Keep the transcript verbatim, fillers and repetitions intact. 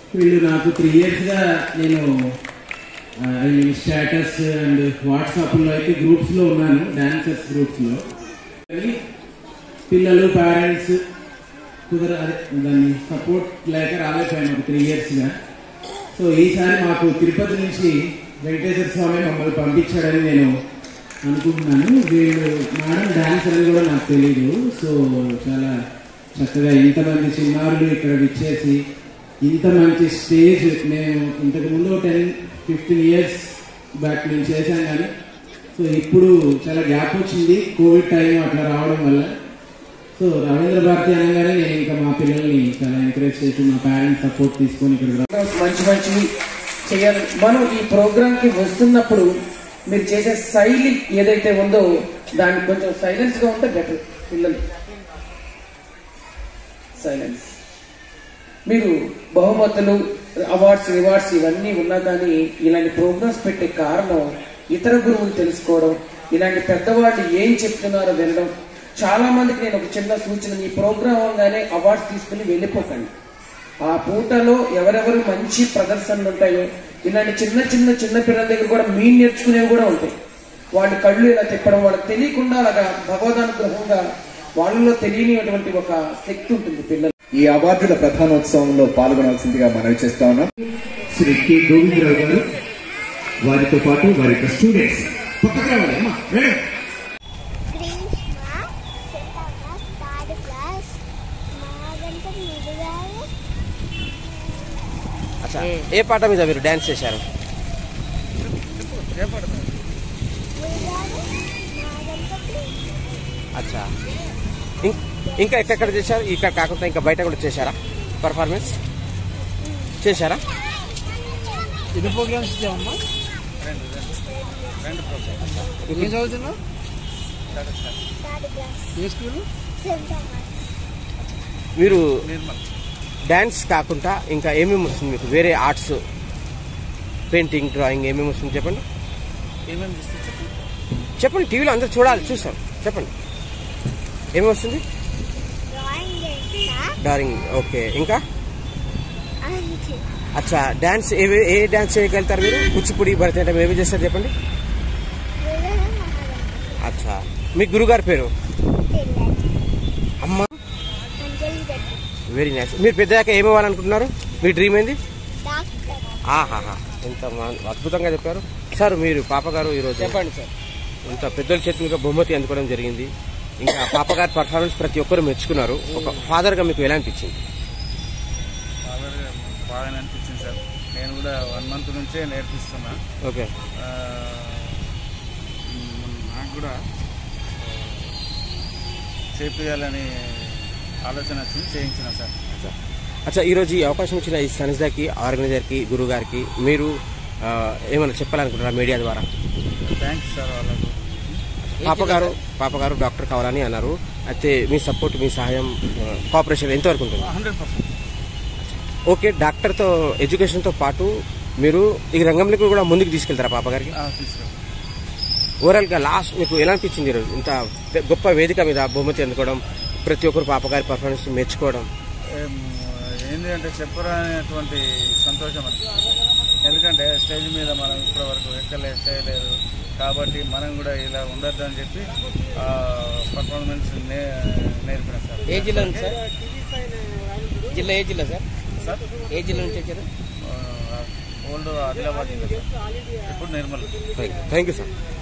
వీళ్ళు నాకు త్రీ ఇయర్స్గా నేను స్టేటస్ అండ్ వాట్సాప్లో అయితే గ్రూప్స్లో ఉన్నాను, డాన్సర్స్ గ్రూప్స్లో. పిల్లలు పేరెంట్స్ కుదర దాన్ని సపోర్ట్ లేక రాలేకపోయాను ఒక త్రీ ఇయర్స్గా. సో ఈసారి మాకు తిరుపతి నుంచి వెంకటేశ్వర స్వామి మమ్మల్ని పంపించాడని నేను అనుకుంటున్నాను. వీళ్ళు మేడం డాన్సర్ అని కూడా నాకు తెలీదు. సో చాలా చక్కగా ఇంతమంది చిన్నారులు ఇక్కడ విచ్చేసి ఇంత మంచి స్టేజ్, నేను ఇంతకు ముందు టెన్ ఫిఫ్టీన్ ఇయర్స్ బ్యాక్ నేను చేశాను కానీ సో ఇప్పుడు చాలా గ్యాప్ వచ్చింది కోవిడ్ టైం అట్లా రావడం వల్ల. సో రవీంద్ర భారతి అనగానే నేను ఇంకా మా పిల్లల్ని చాలా ఎంకరేజ్ చేసి మా పేరెంట్స్ సపోర్ట్ తీసుకొని ఇక్కడ మంచి మంచివి చేయాలి. మనం ఈ ప్రోగ్రామ్ కి వస్తున్నప్పుడు మీరు చేసే శైలి ఏదైతే ఉందో దానికి కొంచెం సైలెన్స్ గా ఉంటే బెటర్. పిల్లలు సైలెన్స్. మీరు బహుమతులు, అవార్డ్స్, రివార్డ్స్ ఇవన్నీ ఉన్నా కానీ ఇలాంటి ప్రోగ్రామ్స్ పెట్టే కారణం ఇతర గురువులు తెలుసుకోవడం, ఇలాంటి పెద్దవాళ్ళు ఏం చెప్తున్నారో వినడం. చాలా మందికి నేను ఒక చిన్న సూచన, ఈ ప్రోగ్రామ్ అవగానే అవార్డ్స్ తీసుకుని వెళ్ళిపోకండి. ఆ పూటలో ఎవరెవరు మంచి ప్రదర్శనలు ఉంటాయో ఇలాంటి చిన్న చిన్న చిన్న పిల్లల దగ్గర కూడా మీ నేర్చుకునేవి కూడా ఉంటాయి. వాళ్ళ కళ్ళు ఇలా తిప్పడం, వాళ్ళకి తెలియకుండా అలాగా భగవదానుగ్రహంగా వాళ్ళలో తెలియనిటువంటి ఒక శక్తి ఉంటుంది పిల్లలు. ఈ అవార్డుల ప్రధానోత్సవంలో పాల్గొనాల్సిందిగా మనవి చేస్తా ఉన్నాం. శ్రీ కె గోవిందరావు గారు, వారితో పాటు వారి యొక్క స్టూడెంట్స్ పక్కకు రావాలి అమ్మా. అచ్చా, ఏ పాట మీద మీరు డాన్స్ చేశారు? అచ్చా, ఇంకా ఎక్కడెక్కడ చేశారు? ఇక్కడ కాకుండా ఇంకా బయట కూడా చేశారా పర్ఫార్మెన్స్ చేశారా? ఎన్ని ప్రోగ్రామ్స్ ఇచ్చామమ్మా? ఏం చదువుతున్నావు? ఏ స్కూల్? మీరు డాన్స్ కాకుండా ఇంకా ఏమేమి వస్తుంది మీకు? వేరే ఆర్ట్స్, పెయింటింగ్, డ్రాయింగ్ ఏమేమి వస్తుంది చెప్పండి. చెప్పండి, టీవీలో అందరు చూడాలి, చూస్తారు. చెప్పండి ఏమేమి వస్తుంది? డ్రాయింగ్. ఓకే, ఇంకా? అచ్చా, డాన్స్ ఏ ఏ డాన్స్ చేయగలుగుతారు మీరు? కూచిపూడి, భరతనాట్యం ఏవి చేస్తారు చెప్పండి. అచ్చా, మీ గురుగారి పేరు? అమ్మ. Very nice. మీరు పెద్దదాకా ఏమి అవ్వాలనుకుంటున్నారు? మీ డ్రీమ్ ఏంది? ఆహాహా, ఎంత అద్భుతంగా చెప్పారు సార్. మీరు పాపగారు ఈరోజు చెప్పండి సార్. ఇంత పెద్దల చేతి మీద బహుమతి అందుకోవడం జరిగింది. ఇంకా పాపగారి పర్ఫార్మెన్స్ ప్రతి ఒక్కరు మెచ్చుకున్నారు. ఒక ఫాదర్ గా మీకు ఎలా అనిపించింది? బాగా అనిపించింది సార్. నేను కూడా వన్ మంత్ నుంచే నేర్పిస్తున్నా. ఓకే, నాకు కూడా చేయాలని ఆలోచన వచ్చింది, చేయించిన సార్. అచ్చా, ఈరోజు ఈ అవకాశం ఇచ్చిన ఈ సంస్థకి, ఆర్గనైజర్కి, గురువు గారికి మీరు ఏమైనా చెప్పాలనుకుంటున్నారా మీడియా ద్వారా? Thanks sir. వాళ్ళకు పాపగారు పాపగారు డాక్టర్ కావాలని అన్నారు. అయితే మీ సపోర్ట్, మీ సహాయం, కోఆపరేషన్ ఎంతవరకు ఉంటుంది? Hundred percent. ఓకే, డాక్టర్తో ఎడ్యుకేషన్తో పాటు మీరు ఈ రంగంలోకి కూడా ముందుకు తీసుకెళ్తారా పాపగారికి? ఓవరాల్గా లాస్ట్ మీకు ఎలా అనిపించింది ఈరోజు ఇంత గొప్ప వేదిక మీద బహుమతి అందుకోవడం, ప్రతి ఒక్కరు పాపగారి పర్ఫార్మెన్స్ మెచ్చుకోవడం? ఏంటి అంటే చెప్పరానటువంటి సంతోషం అనిపిస్తుంది. ఎందుకంటే స్టేజ్ మీద మనం ఇప్పటి వరకు ఎక్కలే చేయలేదు కాబట్టి మనం కూడా ఇలా ఉండద్దు అని చెప్పి పర్ఫార్మెన్స్ నేర్పిన సార్. ఏ జిల్లా నుంచి సార్? జిల్లా ఏ జిల్లా సార్? సార్ ఏ జిల్లా నుంచి వచ్చారు? ఓల్డ్ ఆదిలాబాద్ జిల్లా సార్. ఇప్పుడు నిర్మల్. Thank you sir.